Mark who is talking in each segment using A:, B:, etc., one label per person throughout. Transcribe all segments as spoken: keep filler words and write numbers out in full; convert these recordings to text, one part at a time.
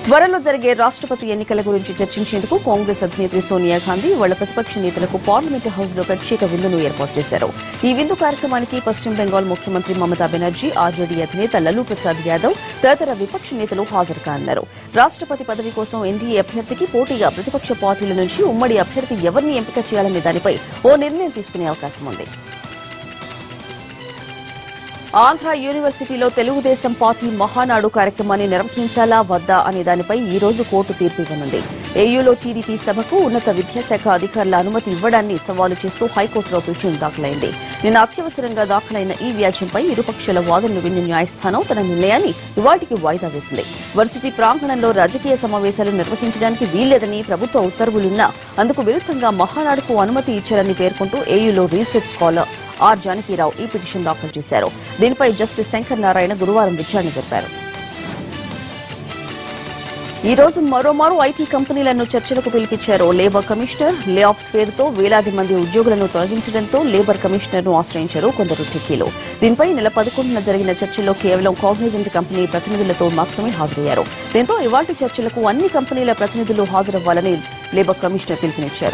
A: త్వరలో జరిగే రాష్ట్రపతి ఎన్నికల గురించి చర్చించేందుకు కాంగ్రెస్ అధినేత్రి సోనియా గాంధీ వాళ్ళ ప్రతిపక్ష నేతలకు పార్లమెంటు హౌస్ లో ప్రత్యేక విందును ఏర్పాటు చేశారు. ఈ విందు కార్యక్రమానికి పశ్చిమ బెంగాల్ ముఖ్యమంత్రి మమతా బెనర్జీ, ఆర్జేడీ అధినేత లలూ ప్రసాద్ యాదవ్ తదితర విపక్ష నేతలు హాజరు కానున్నారు. రాష్ట్రపతి పదవి కోసం ఎన్డీఏ అభ్యర్థికి పోటీగా ప్రతిపక్ష పార్టీల నుంచి ఉమ్మడి అభ్యర్థి ఎవరిని ఎంపిక చేయాలనే దానిపై ఓ నిర్ణయం తీసుకునే అవకాశం ఉంది. ఆంధ్ర యూనివర్సిటీలో తెలుగుదేశం పార్టీ మహానాడు కార్యక్రమాన్ని నిర్వహించాలా వద్దా అనే దానిపై ఈ రోజు కోర్టు తీర్పు ఇవ్వనుంది. ఏయూలో టీడీపీ సభకు ఉన్నత విద్యాశాఖ అధికారుల అనుమతి ఇవ్వడాన్ని సవాలు చేస్తూ హైకోర్టులో పిటిషన్ దాఖలైంది. నిన్న అత్యవసరంగా దాఖలైన ఈ వ్యాజ్యంపై ఇరుపక్షాల వాదనలు విన్న న్యాయస్థానం తన నిర్ణయాన్ని ఇవాళకి వాయిదా వేసింది. వర్సిటీ ప్రాంగణంలో రాజకీయ సమావేశాలు నిర్వహించడానికి వీల్లేదని ప్రభుత్వ ఉత్తర్వులున్నా అందుకు విరుద్దంగా మహానాడుకు అనుమతి ఇచ్చారని పేర్కొంటూ ఏయూలో రీసెర్చ్ స్కాలర్ ఆర్ జానకీరావు ఈ పిటిషన్ దాఖలు చేశారు. దీనిపై జస్టిస్ శంకర్ నారాయణ గురువారం విచారణ జరిపారు. ఈ రోజు మరోమారు ఐటీ కంపెనీలను చర్చలకు పిలిపించారు. లేబర్ కమిషనర్ లే ఆఫ్స్ పేరుతో వేలాది మంది ఉద్యోగులను తొలగించడంతో లేబర్ కమిషనర్ ను ఆశ్రయించారు కొందరు టెక్కీలు. దీనిపై నెల పదకొండున జరిగిన చర్చల్లో కేవలం కాగ్నిజెంట్ కంపెనీ ప్రతినిధులతో మాత్రమే హాజరయ్యారు. దీంతో ఇవాల్టి చర్చలకు అన్ని కంపెనీల ప్రతినిధులు హాజరవ్వాలని లేబర్ కమిషనర్ పిలుపునిచ్చారు.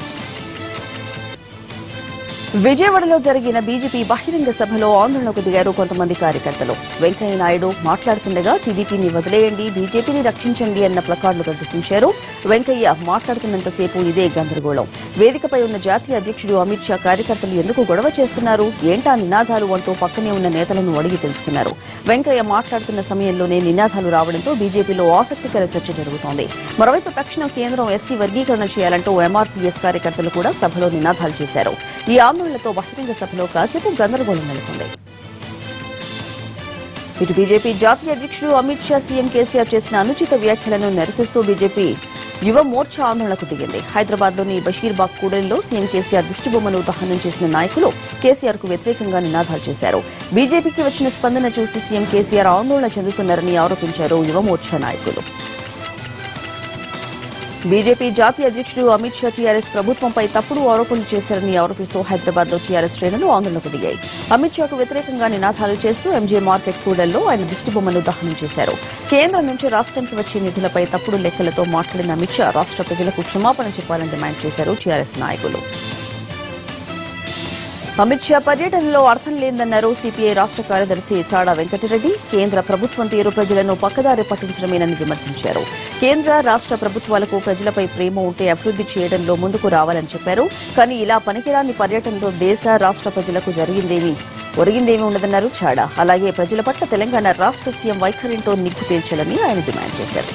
A: విజయవాడలో జరిగిన బీజేపీ బహిరంగ సభలో ఆందోళనకు దిగారు కొంతమంది కార్యకర్తలు. వెంకయ్య నాయుడు మాట్లాడుతుండగా టీడీపీని వదిలేయండి, బీజేపీని రక్షించండి అన్న ప్లకార్డులు ప్రదర్శించారు. వెంకయ్య మాట్లాడుతున్నంతసేపు ఇదే గందరగోళం. వేదికపై ఉన్న జాతీయ అధ్యక్షుడు అమిత్ షా కార్యకర్తలు ఎందుకు గొడవ చేస్తున్నారు, ఏంటా నినాదాలు అంటూ పక్కనే ఉన్న నేతలను అడిగి తెలుసుకున్నారు. వెంకయ్య మాట్లాడుతున్న సమయంలోనే నినాదాలు రావడంతో బీజేపీలో ఆసక్తికర చర్చ జరుగుతోంది. మరోవైపు తక్షణం కేంద్రం ఎస్సీ వర్గీకరణ చేయాలంటూ ఎంఆర్పీఎస్ కార్యకర్తలు కూడా సభలో నినాదాలు చేశారు. ఈ ఆందోళనతో బహిరంగ సభలో కాసేపు గందరగోళం నెలకొంది. ఇటు బీజేపీ జాతీయ అధ్యక్షుడు అమిత్ షా సీఎం కేసీఆర్ చేసిన అనుచిత వ్యాఖ్యలను నిరసిస్తూ బీజేపీ యువ మోర్చా ఆందోళనకు దిగింది. హైదరాబాద్ లోని బషీర్బాగ్ కూడలిలో సీఎం కేసీఆర్ దిష్టిబొమ్మను దహనం చేసిన నాయకులు కేసీఆర్ కు వ్యతిరేకంగా నినాదాలు చేశారు. బీజేపీకి వచ్చిన స్పందన చూసి సీఎం కేసీఆర్ ఆందోళన చెందుతున్నారని ఆరోపించారు యువ మోర్చా నాయకులు. బీజేపీ జాతీయ అధ్యక్షుడు అమిత్ షా టీఆర్ఎస్ ప్రభుత్వంపై తప్పుడు ఆరోపణలు చేశారని ఆరోపిస్తూ హైదరాబాద్ లో టీఆర్ఎస్ శ్రేణులు ఆందోళనకు దిగాయి. అమిత్ షాకు వ్యతిరేకంగా నినాదాలు చేస్తూ ఎంజే మార్కెట్ కూడల్లో ఆయన దిష్టిబొమ్మను దహనం చేశారు. కేంద్రం నుంచి రాష్ట్రానికి వచ్చే నిధులపై తప్పుడు లెక్కలతో మాట్లాడిన అమిత్ షా రాష్ట్ర ప్రజలకు క్షమాపణ చెప్పాలని డిమాండ్ చేశారు టీఆర్ఎస్ నాయకులు. అమిత్ షా పర్యటనలో అర్థం లేదన్నారు సీపీఐ రాష్ట్ర కార్యదర్శి చాడా వెంకటరెడ్డి. కేంద్ర ప్రభుత్వం తీరు ప్రజలను పక్కదారి పట్టించడమేనని విమర్శించారు. కేంద్ర రాష్ట్ర ప్రభుత్వాలకు ప్రజలపై ప్రేమ ఉంటే అభివృద్ది చేయడంలో ముందుకు రావాలని చెప్పారు. కానీ ఇలా పనికిరాని పర్యటనలో దేశ రాష్ట్ర ప్రజలకు జరిగిందేమీ ఒరిగిందేమీ ఉండదన్నారు చాడా. అలాగే ప్రజల పట్ల తెలంగాణ రాష్ట్ర సీఎం వైఖరితో నిగ్గు తేల్చాలని ఆయన డిమాండ్ చేశారు.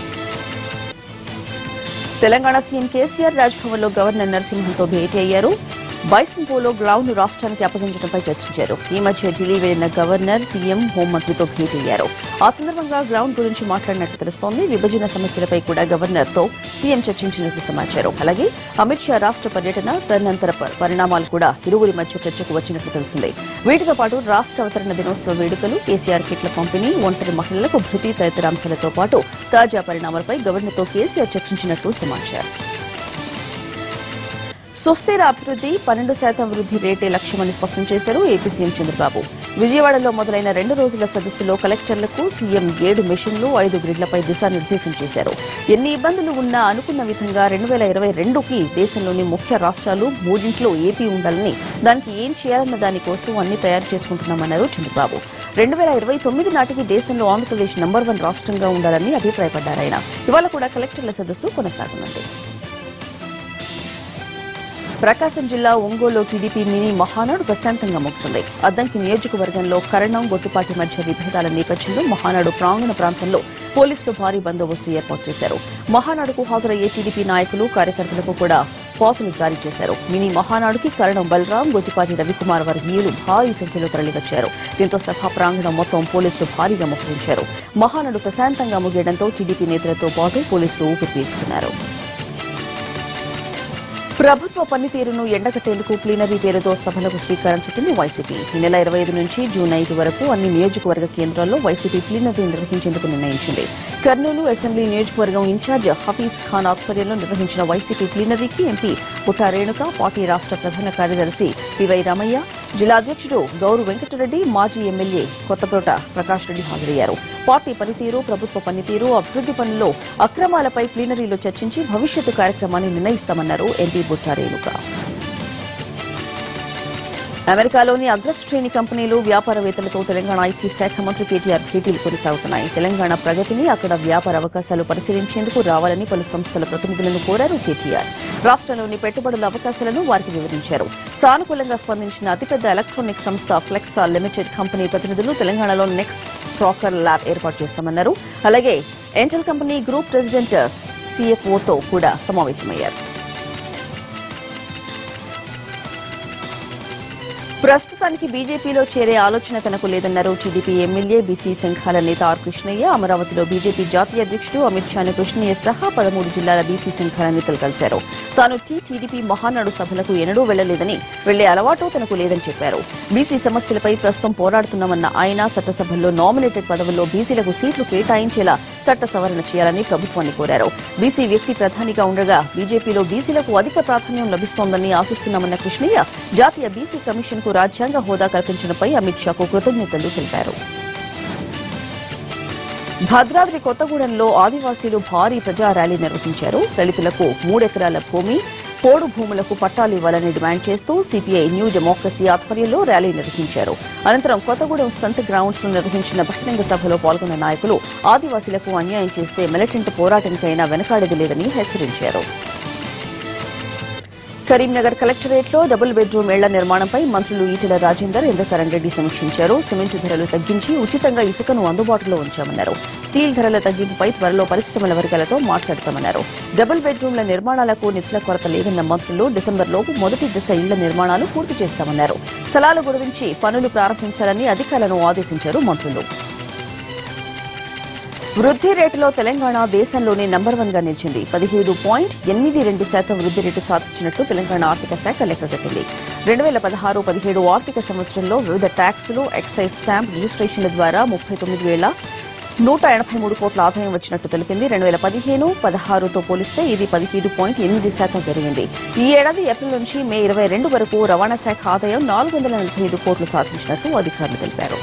A: తెలంగాణ సీఎం కేసీఆర్ రాజ్భవన్ లో గవర్నర్ నరసింహన్తో భేటీ అయ్యారు. బైసన్ పోలో గ్రౌండ్ ను రాష్ట్రానికి అప్పగించడంపై చర్చించారు. ఈ మధ్య ఢిల్లీ వెళ్లిన గవర్నర్ పీఎం హోంమంత్రితో భేటీ అయ్యారు. ఆ సందర్భంగా గ్రౌండ్ గురించి మాట్లాడినట్లు తెలుస్తోంది. విభజన సమస్యలపై కూడా గవర్నర్ తో సీఎం చర్చించినట్లు సమాచారం. అలాగే అమిత్ షా రాష్ట్ర పర్యటన తదనంతర పరిణామాలు కూడా ఇరువురి మధ్య చర్చకు వచ్చినట్లు తెలిసింది. వీటితో పాటు రాష్ట్ర అవతరణ దినోత్సవ వేడుకలు, కేసీఆర్ కిట్ల పంపిణీ, ఒంటరి మహిళలకు భృతి తదితర అంశాలతో పాటు తాజా పరిణామాలపై గవర్నర్ తో కేసీఆర్ చర్చించినట్లు సమాచారం. సుస్థిర అభివృద్ది పన్నెండు శాతం వృద్ది రేటే లక్ష్యమని స్పష్టం చేశారు ఏపీ సీఎం చంద్రబాబు. విజయవాడలో మొదలైన రెండు రోజుల సదస్సులో కలెక్టర్లకు సీఎం ఏడు మిషన్లు, ఐదు గ్రిడ్లపై దిశానిర్దేశం చేశారు. ఎన్ని ఇబ్బందులు ఉన్నా అనుకున్న విధంగా రెండు వేల ఇరవై రెండుకి దేశంలోని ముఖ్య రాష్ట్రాలు మూడింట్లో ఏపీ ఉండాలని, దానికి ఏం చేయాలన్న దానికోసం అన్ని తయారు చేసుకుంటున్నామన్నారు చంద్రబాబు. రెండు వేల ఇరవై తొమ్మిది నాటికి దేశంలో ఆంధ్రప్రదేశ్ నంబర్ వన్ రాష్ట్రంగా ఉండాలని అభిప్రాయపడ్డారాయన. ఇవాళ కూడా కలెక్టర్ల సదస్సు కొనసాగనుంది. ప్రకాశం జిల్లా ఒంగోలులో టీడీపీ మినీ మహానాడు ప్రశాంతంగా ముగిసింది. అద్దంకి నియోజకవర్గంలో కరణం, గొట్టిపాటి మధ్య విభేదాల నేపథ్యంలో మహానాడు ప్రాంగణ ప్రాంతంలో పోలీసులు భారీ బందోబస్తు ఏర్పాటు చేశారు. మహానాడుకు హాజరయ్యే టీడీపీ నాయకులు, కార్యకర్తలకు కూడా పాసులు జారీ చేశారు. మినీ మహానాడుకి కరణం బలరాం, గొట్టిపాటి రవికుమార్ వర్గీయులు భారీ సంఖ్యలో తరలివచ్చారు. దీంతో సభా ప్రాంగణం మొత్తం పోలీసులు భారీగా మోహరించారు. మహానాడు ప్రశాంతంగా ముగియడంతో టీడీపీ నేతలతో పాటు పోలీసులు ఊపిరి పీల్చుకున్నారు. ప్రభుత్వ పనితీరును ఎండగట్టేందుకు ప్లీనరీ పేరుతో సభలకు శ్రీకారం చుట్టింది వైసీపీ. ఈ నెల ఇరవై ఐదు నుంచి జూన్ ఐదు వరకు అన్ని నియోజకవర్గ కేంద్రాల్లో వైసీపీ ప్లీనరీ నిర్వహించేందుకు నిర్ణయించింది. కర్నూలు అసెంబ్లీ నియోజకవర్గం ఇన్ఛార్జ్ హఫీజ్ ఖాన్ ఆధ్వర్యంలో నిర్వహించిన వైసీపీ ప్లీనరీకి ఎంపీ పుట్టా రేణుక, పార్టీ రాష్ట్ర ప్రధాన కార్యదర్శి పివై రామయ్య, జిల్లా అధ్యక్షుడు గౌరు వెంకటరెడ్డి, మాజీ ఎమ్మెల్యే కొత్తపేట ప్రకాష్ రెడ్డి హాజరయ్యారు. పార్టీ పనితీరు, ప్రభుత్వ పనితీరు, అభివృద్ది పనుల్లో అక్రమాలపై ప్లీనరీలో చర్చించి భవిష్యత్తు కార్యక్రమాన్ని నిర్ణయిస్తామన్నారు ఎంపీ బుట్టా రేణుక. అమెరికాలోని అగ్రశ్రేణి కంపెనీలు, వ్యాపారవేత్తలతో తెలంగాణ ఐటీ శాఖ మంత్రి కేటీఆర్ భేటీలు కొనసాగుతున్నాయి. తెలంగాణ ప్రగతిని, అక్కడ వ్యాపార అవకాశాలు పరిశీలించేందుకు రావాలని పలు సంస్థల ప్రతినిధులను కోరారు కేటీఆర్. రాష్ట్రంలోని పెట్టుబడుల అవకాశాలను వారికి వివరించారు. సానుకూలంగా స్పందించిన అతిపెద్ద ఎలక్ట్రానిక్ సంస్థ ఫ్లెక్సా లిమిటెడ్ కంపెనీ ప్రతినిధులు తెలంగాణలో నెక్స్ట్ ట్రాకర్ ల్యాబ్ ఏర్పాటు చేస్తామన్నారు. అలాగే ఎంటెల్ కంపెనీ గ్రూప్ ప్రెసిడెంట్, సీఎఫ్ఓతో కూడా సమావేశమయ్యారు. ప్రస్తుతానికి బీజేపీలో చేరే ఆలోచన తనకు లేదన్నారు టీడీపీ ఎమ్మెల్యే, బీసీ సంఘాల నేత ఆర్ కృష్ణయ్య. అమరావతిలో బీజేపీ జాతీయ అధ్యక్షుడు అమిత్ షాను కృష్ణయ్య సహా పదమూడు జిల్లాల బీసీ సంఘాల నేతలు కలిశారు. తాను టీడీపీ మహానాడు సభలకు ఎన్నడూ వెళ్లలేదని, వెళ్లే అలవాటు తనకు లేదని చెప్పారు. బీసీ సమస్యలపై ప్రస్తుతం పోరాడుతున్నామన్న ఆయన చట్టసభల్లో నామినేటెడ్ పదవుల్లో బీసీలకు సీట్లు కేటాయించేలా చట్ట సవరణ చేయాలని ప్రభుత్వాన్ని కోరారు. బీసీ వ్యక్తి ప్రధానిగా ఉండగా బీజేపీలో బీసీలకు అధిక ప్రాధాన్యం లభిస్తోందని ఆశిస్తున్నామన్న కృష్ణయ్య జాతీయ బీసీ కమిషన్ కు రాజ్యాంగ హోదా కల్పించడంపై అమిత్ షాకు కృతజ్ఞతలు తెలిపారు. భద్రాద్రి కొత్తగూడెంలో ఆదివాసీలు భారీ ప్రజా ర్యాలీ నిర్వహించారు. దళితులకు మూడెకరాల భూమి, పోడు భూములకు పట్టాలు ఇవ్వాలని డిమాండ్ చేస్తూ సీపీఐ న్యూ డెమోక్రసీ ఆధ్వర్యంలో ర్యాలీ నిర్వహించారు. అనంతరం కొత్తగూడెం సంత్ గ్రౌండ్స్ లో నిర్వహించిన బహిరంగ సభలో పాల్గొన్న నాయకులు ఆదివాసీలకు అన్యాయం చేస్తే మిలిటెంట్ పోరాటానికైనా వెనకాడేది లేదని హెచ్చరించారు. కరీంనగర్ కలెక్టరేట్లో డబుల్ బెడ్రూమ్ ఇళ్ల నిర్మాణంపై మంత్రులు ఈటెల రాజేందర్, ఇంద్రకరణ్ రెడ్డి సమీక్షించారు. సిమెంటు ధరలు తగ్గించి ఉచితంగా ఇసుకను అందుబాటులో ఉంచామన్నారు. స్టీల్ ధరల తగ్గింపుపై త్వరలో పరిశ్రమల వర్గాలతో మాట్లాడతామన్నారు. డబుల్ బెడ్రూమ్ల నిర్మాణాలకు నిధుల కొరత లేదన్న మంత్రులు డిసెంబర్లోపు మొదటి దశ ఇళ్ల నిర్మాణాలు పూర్తి చేస్తామన్నారు. స్థలాల గురించి పనులు ప్రారంభించాలని అధికారులను ఆదేశించారు మంత్రులు. వృద్ధి రేటులో తెలంగాణ దేశంలోనే నంబర్ వన్ గా నిలిచింది. పదిహేడు పాయింట్ ఎనిమిది రెండు శాతం వృద్ధి రేటు సాధించినట్లు తెలంగాణ ఆర్థిక శాఖ లెక్కగట్టింది. రెండు వేల పదహారు పదిహేడు ఆర్థిక సంవత్సరంలో వివిధ ట్యాక్సులు, ఎక్సైజ్ స్టాంప్ రిజిస్ట్రేషన్ల ద్వారా ముప్పై తొమ్మిది వేల నూట ఎనభై మూడు కోట్ల ఆదాయం వచ్చినట్లు తెలిపింది. రెండు వేల పదిహేను పదహారుతో పోలిస్తే ఇది పదిహేడు పాయింట్ ఎనిమిది శాతం పెరిగింది. ఈ ఏడాది ఏప్రిల్ నుంచి మే ఇరవై రెండు వరకు రవాణా శాఖ ఆదాయం నాలుగు వందల నలభై ఐదు కోట్లు సాధించినట్లు అధికారులు తెలిపారు.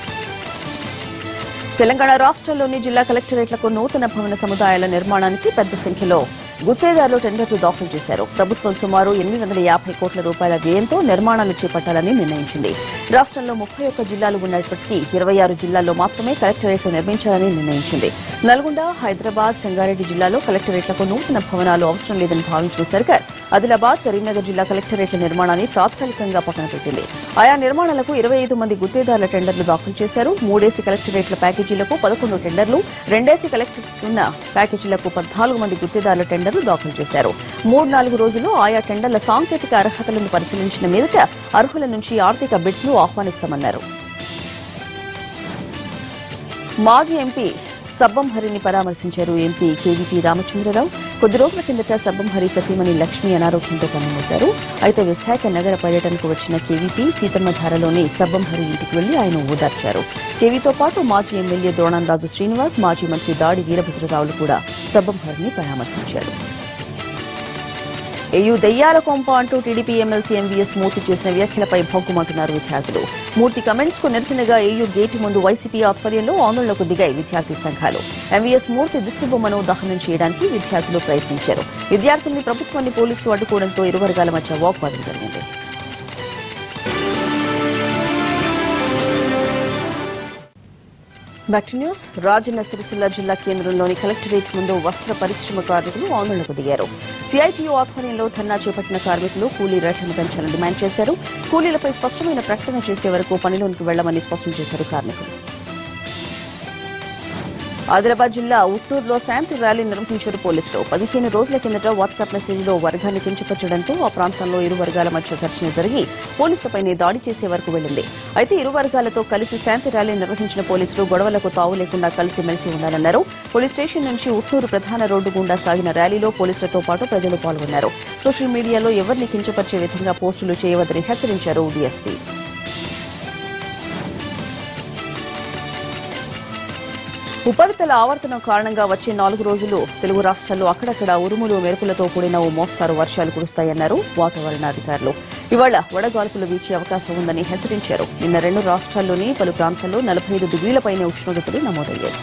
A: తెలంగాణ రాష్ట్రంలోని జిల్లా కలెక్టరేట్లకు నూతన భవన సముదాయాల నిర్మాణానికి పెద్ద సంఖ్యలో గుత్తేదారులు టెండర్లు దాఖలు చేశారు. ప్రభుత్వం సుమారు ఎనిమిది వందల యాభై కోట్ల రూపాయల వ్యయంతో నిర్మాణాలు చేపట్టాలని నిర్ణయించింది. రాష్ట్రంలో ముప్పై ఒక్క జిల్లాలు ఉన్నప్పటికీ ఇరవై ఆరు జిల్లాల్లో మాత్రమే కలెక్టరేట్లు నిర్మించాలని నిర్ణయించింది. నల్గొండ, హైదరాబాద్, సంగారెడ్డి జిల్లాలో కలెక్టరేట్లకు నూతన భవనాలు అవసరం లేదని భావించిన సర్కార్ ఆదిలాబాద్, కరీంనగర్ జిల్లా కలెక్టరేట్ల నిర్మాణాన్ని తాత్కాలికంగా పక్కన పెట్టింది. ఆయా నిర్మాణాలకు ఇరవై ఐదు మంది గుత్తేదారుల టెండర్లు దాఖలు చేశారు. మూడేసి కలెక్టరేట్ల ప్యాకేజీలకు పదకొండు టెండర్లు, రెండేసి కలెక్టర్ ఉన్న ప్యాకేజీలకు పద్నాలుగు మంది గుత్తేదారుల టెండర్లు దాఖలు చేశారు. మూడు నాలుగు రోజుల్లో ఆయా టెండర్ల సాంకేతిక అర్హతలను పరిశీలించిన మీదట అర్హుల నుంచి ఆర్థిక బిడ్స్ ను ఆహ్వానిస్తామన్నారు. మాజీ ఎంపీ సబ్బం హరిని పరామర్శించారు ఎంపీ కేవీపీ రామచంద్రరావు. కొద్ది రోజుల కిందట సబ్బం హరి సతీమణి లక్ష్మి అనారోగ్యంతో కన్నుమూశారు. అయితే విశాఖ నగర పర్యటనకు వచ్చిన కేవీపీ సీతమ్మధారలోని సబ్బం హరి ఇంటికి వెళ్లి ఆయన ఓదార్చారు. కేవీతో పాటు మాజీ ఎమ్మెల్యే ద్రోణంరాజు శ్రీనివాస్, మాజీ మంత్రి దాడి వీరభద్రరావులు కూడా సబ్బం హరిని పరామర్శించారు. ఏయూ దెయ్యాల కొంప అంటూ టీడీపీ ఎమ్మెల్సీ ఎంవీఎస్ మూర్తి చేసిన వ్యాఖ్యలపై భగ్గుమంటున్నారు విద్యార్థులు. మూర్తి కమెంట్స్ కు నిరసనగా ఏయూ గేటు ముందు వైసీపీ ఆధ్వర్యంలో ఆందోళనకు దిగాయి విద్యార్థి సంఘాలు. ఎంవీఎస్ మూర్తి దిష్టిబొమ్మను దహనం చేయడానికి విద్యార్థులు ప్రయత్నించారు. విద్యార్థుల్ని ప్రభుత్వాన్ని పోలీసులు అడ్డుకోవడంతో ఇరు వర్గాల మధ్య వాగ్వాదం జరిగింది. Back to news. Rajanna Sircilla జిల్లా కేంద్రంలోని కలెక్టరేట్ ముందు వస్త్ర పరిశ్రమ కార్మికులు ఆందోళనకు దిగారు. సీఐటీయూ ఆధ్వర్యంలో ధర్నా చేపట్టిన కార్మికులు కూలీ రేట్లను పెంచాలని డిమాండ్ చేశారు. కూలీలపై స్పష్టమైన ప్రకటన చేసే వరకు పనిలోనికి వెళ్లమని స్పష్టం చేశారు కార్మికులు. ఆదిలాబాద్ జిల్లా ఉట్టూరులో శాంతి ర్యాలీ నిర్వహించారు పోలీసులు. పదిహేను రోజుల కిందట వాట్సాప్ మెసేజ్లో వర్గాన్ని కించపరచడంతో ఆ ప్రాంతంలో ఇరు వర్గాల మధ్య ఘర్షణ జరిగి పోలీసులపైనే దాడి చేసే వరకు వెళ్లింది. అయితే ఇరు వర్గాలతో కలిసి శాంతి ర్యాలీ నిర్వహించిన పోలీసులు గొడవలకు తావు లేకుండా కలిసిమెలిసి ఉండాలన్నారు. పోలీస్ స్టేషన్ నుంచి ఉట్టూరు ప్రధాన రోడ్డు గుండా సాగిన ర్యాలీలో పోలీసులతో పాటు ప్రజలు పాల్గొన్నారు. సోషల్ మీడియాలో ఎవరిని కించపరిచే విధంగా పోస్టులు చేయవద్దని హెచ్చరించారు డీఎస్పీ. ఉపరితల ఆవర్తనం కారణంగా వచ్చే నాలుగు రోజులు తెలుగు రాష్ట్రాల్లో అక్కడక్కడ ఉరుములు మెరుపులతో కూడిన ఓ మోస్తారు వర్షాలు కురుస్తాయన్నారు వాతావరణాధికారులు. ఇవాళ వడగాల్పులు వీచే అవకాశం ఉందని హెచ్చరించారు. నిన్న రెండు రాష్ట్రాల్లోని పలు ప్రాంతాల్లో నలభై ఐదు డిగ్రీలపైనే ఉష్ణోగ్రతలు నమోదయ్యాయి.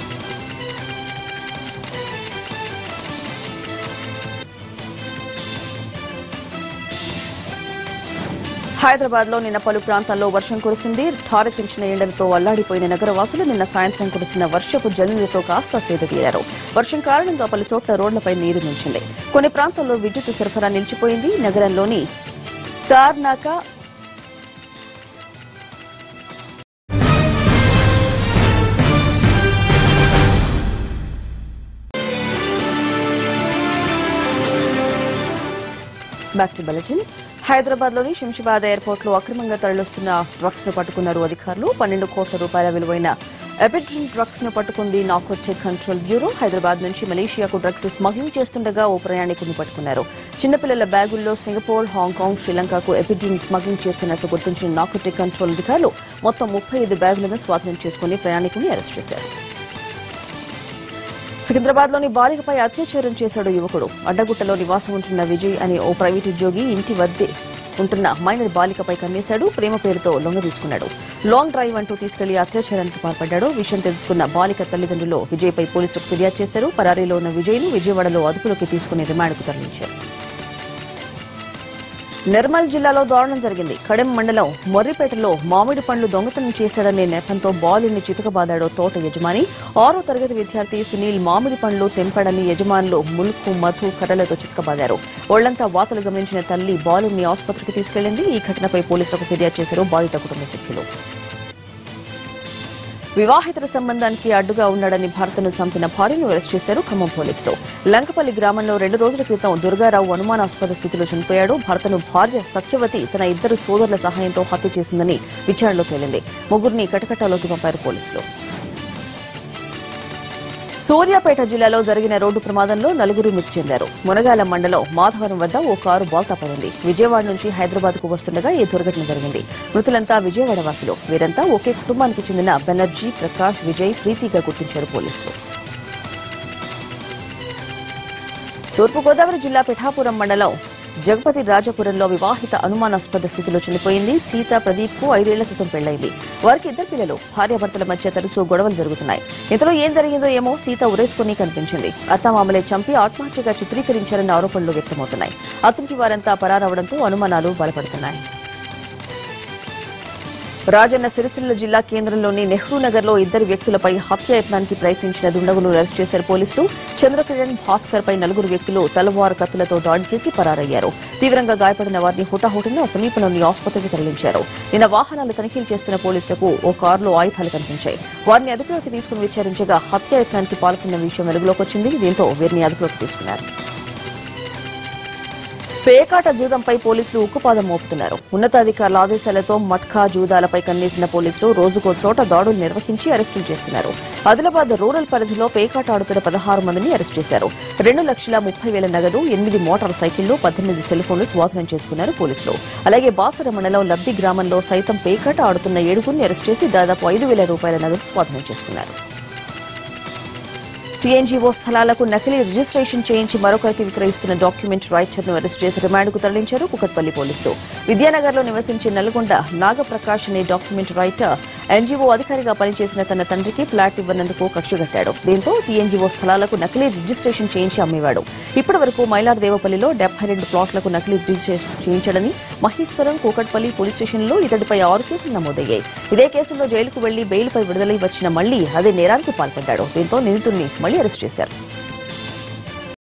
A: హైదరాబాద్ లో నిన్న పలు ప్రాంతాల్లో వర్షం కురిసింది. ఠారెత్తించిన ఎండలతో అల్లాడిపోయిన నగరవాసులు నిన్న సాయంత్రం కురిసిన వర్షపు జల్లులతో కాస్త సేదతీరారు. వర్షం కారణంగా పలు చోట్ల రోడ్లపై నీరు నిలిచింది. కొన్ని ప్రాంతాల్లో విద్యుత్ సరఫరా నిలిచిపోయింది. నగరంలోని Tarnaka back to bulletin. Hyderabad లోని శంషాబాద్ ఎయిర్పోర్ట్ లో అక్రమంగా తరలిస్తున్న డ్రగ్స్ ను పట్టుకున్నారు అధికారులు. పన్నెండు కోట్ల రూపాయల విలువైన ఎపిడ్రిన్ డ్రగ్స్ ను పట్టుకుంది నార్కోటిక్ కంట్రోల్ బ్యూరో. హైదరాబాద్ నుంచి మలేషియాకు డ్రగ్స్ స్మగ్లింగ్ చేస్తుండగా ఓ ప్రయాణికుడిని పట్టుకున్నారు. చిన్నపిల్లల బ్యాగుల్లో Singapore, Hong, Kong ephedrine smuggling చేస్తున్నట్లు గుర్తించిన నార్కోటిక్ కంట్రోల్ అధికారులు మొత్తం ముప్పై ఐదు బ్యాగులను స్వాధీనం చేసుకుని ప్రయాణికుడిని అరెస్ట్ చేశారు. సికింద్రాబాద్ లోని బాలికపై అత్యాచారం చేశాడు యువకుడు. అడ్డగుట్టలో నివాసం ఉంటున్న విజయ్ అనే ఓ ప్రైవేట్ ఉద్యోగి ఇంటి వద్దే ఉంటున్న మైనర్ బాలికపై కన్నేశాడు. ప్రేమ పేరుతో లొంగ తీసుకున్నాడు. లాంగ్ డ్రైవ్ అంటూ తీసుకెళ్లి అత్యాచారానికి పాల్పడ్డాడు. విషయం తెలుసుకున్న బాలిక తల్లిదండ్రులు విజయ్పై పోలీసులకు ఫిర్యాదు చేశారు. పరారీలో ఉన్న విజయ్ను విజయవాడలో అదుపులోకి తీసుకుని రిమాండ్కు తరలించారు. నిర్మల్ జిల్లాలో దారుణం జరిగింది. కడెం మండలం మొర్రిపేటలో మామిడి పండ్లు దొంగతనం చేశాడనే నెపంతో బాలుని చితకబాదాడో తోట యజమాని. ఆరో తరగతి విద్యార్థి సునీల్ మామిడి పండ్లు తెంపాడని యజమానులు ముల్కు, మధు కర్రలతో చితకబాదారు. ఒళ్లంతా వాతలు గమనించిన తల్లి బాలుని ఆసుపత్రికి తీసుకెళ్లింది. ఈ ఘటనపై పోలీసులకు ఫిర్యాదు చేశారు బాధిత కుటుంబ సభ్యులు. వివాహితర సంబంధానికి అడ్డుగా ఉన్నాడని భర్తను చంపిన భార్యను అరెస్ట్ చేశారు ఖమ్మం పోలీసులు. లంకపల్లి గ్రామంలో రెండు రోజుల క్రితం దుర్గారావు అనుమానాస్పద స్థితిలో చనిపోయాడు. భర్తను భార్య సత్యవతి తన ఇద్దరు సోదరుల సహాయంతో హత్య చేసిందని విచారణలో తేలింది. ముగ్గురిని కటకటాలోకి పంపారు పోలీసులు. సూర్యాపేట జిల్లాలో జరిగిన రోడ్డు ప్రమాదంలో నలుగురు మృతి చెందారు. మునగాల మండలం మాధవరం వద్ద ఓ కారు బోల్తా పడింది. విజయవాడ నుంచి హైదరాబాద్ కు వస్తుండగా ఈ దుర్ఘటన జరిగింది. మృతులంతా విజయవాడ వాసులు. వీరంతా ఒకే కుటుంబానికి చెందిన బెనర్జీ, ప్రకాష్, విజయ్, ప్రీతిగా గుర్తించారు పోలీసులు. తూర్పుగోదావరి జిల్లా పిఠాపురం మండలం జగపతి రాజపురంలో వివాహిత అనుమానాస్పద స్థితిలో చనిపోయింది. సీత ప్రదీప్ కు ఐదేళ్ల క్రితం పెళ్లైంది. వారికి ఇద్దరు పిల్లలు. భార్యాభర్తల మధ్య తరచూ గొడవలు జరుగుతున్నాయి. ఇంతలో ఏం జరిగిందో ఏమో సీత ఉరేసుకుని కనిపించింది. అత్తమామలే చంపి ఆత్మహత్యగా చిత్రీకరించారన్న ఆరోపణలు వ్యక్తమవుతున్నాయి. అతనికి వారంతా పరారవడంతో అనుమానాలు బలపడుతున్నాయి. రాజన్న సిరిసిల్ల జిల్లా కేంద్రంలోని నెహ్రూ నగర్ లో ఇద్దరు వ్యక్తులపై హత్యాయత్నానికి ప్రయత్నించిన దుండగులను అరెస్ట్ చేశారు పోలీసులు. చంద్రకిరణ్, భాస్కర్ పై నలుగురు వ్యక్తులు తలవారు కత్తులతో దాడి చేసి పరారయ్యారు. తీవ్రంగా గాయపడిన వారిని హుటాహుటిన సమీపంలోని ఆసుపత్రికి తరలించారు. నిన్న వాహనాలు తనిఖీలు చేస్తున్న పోలీసులకు ఓ కారులో ఆయుధాలు కనిపించాయి. వారిని అదుపులోకి తీసుకుని విచారించగా హత్యాయత్నానికి పాల్గొన్న విషయం వెలుగులోకి వచ్చింది. దీంతో వీరిని అదుపులోకి తీసుకున్నారు. పేకాట జూదంపై పోలీసులు ఉక్కుపాదం మోపుతున్నారు. ఉన్నతాధికారుల ఆదేశాలతో మట్కా, జూదాలపై కన్నేసిన పోలీసులు రోజుకో చోట దాడులు నిర్వహించి అరెస్టులు చేస్తున్నారు. ఆదిలాబాద్ రూరల్ పరిధిలో పేకాట ఆడుతున్న పదహారు మందిని అరెస్ట్ చేశారు. రెండు లక్షల ముప్పై వేల నగదు, ఎనిమిది మోటార్ సైకిళ్లు, పద్దెనిమిది సెల్ ఫోన్లు స్వాధీనం చేసుకున్నారు పోలీసులు. అలాగే బాసర మండలం లబ్ది గ్రామంలో సైతం పేకాట ఆడుతున్న ఏడుగురిని అరెస్ట్ చేసి దాదాపు ఐదు వేల రూపాయల నగదు స్వాధీనం చేసుకున్నారు. టీఎన్జీఓ స్థలాలకు నకిలీ రిజిస్ట్రేషన్ చేయించి మరొకరికి విక్రయిస్తున్న డాక్యుమెంట్ రైటర్ ను అరెస్ట్ చేసి రిమాండ్కు తరలించారు కుకట్పల్లి పోలీసులు. విద్యానగర్లో నివసించే నల్గొండ నాగప్రకాష్ అనే డాక్యుమెంట్ రైటర్ ఎన్జీఓ అధికారిగా పనిచేసిన తన తండ్రికి ఫ్లాట్ ఇవ్వనందుకు కక్షగట్టాడు. దీంతో టీఎన్జీఓ స్థలాలకు నకిలీ రిజిస్ట్రేషన్ చేయించి అమ్మేవాడు. ఇప్పటి వరకు మైలార్దేవపల్లిలో డెబ్బై రెండు ప్లాట్లకు నకిలీ రిజిస్ట్రేషన్ చేయించాడని మహేశ్వరం, కూకట్పల్లి పోలీస్ స్టేషన్లో ఇతడిపై ఆరు కేసులు నమోదయ్యాయి. ఇదే కేసులో జైలుకు వెళ్లి బెయిల్పై విడుదలై వచ్చిన మళ్లీ అదే నేరానికి పాల్పడ్డాడు. దీంతో నిందితుడిని మళ్లీ అరెస్ట్ చేశారు.